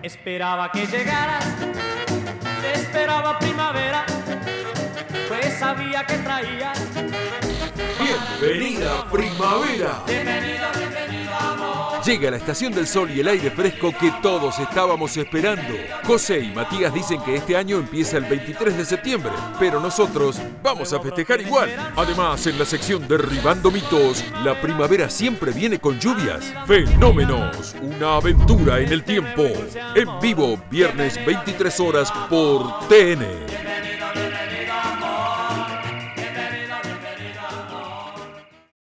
Esperaba que llegaras, esperaba primavera, pues sabía que traías. Bienvenida primavera. Bienvenido, bienvenido amor. Llega la estación del sol y el aire fresco que todos estábamos esperando. José y Matías dicen que este año empieza el 23 de septiembre, pero nosotros vamos a festejar igual. Además, en la sección Derribando Mitos, la primavera siempre viene con lluvias. Fenómenos, una aventura en el tiempo. En vivo, viernes 23 horas por TN.